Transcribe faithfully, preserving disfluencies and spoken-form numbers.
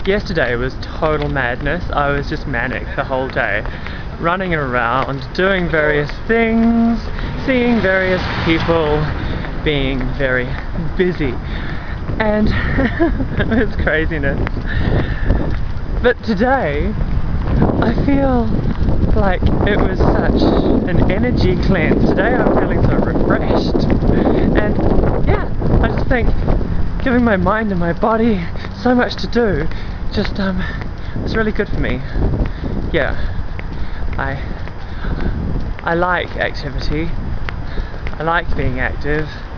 yesterday was total madness. I was just manic the whole day, running around, doing various things, seeing various people, being very busy, and it was craziness. But today I feel like it was such an energy cleanse. Today I'm feeling so refreshed, and yeah, I just think giving my mind and my body so much to do just um it's really good for me. Yeah, I I like activity. I like being active.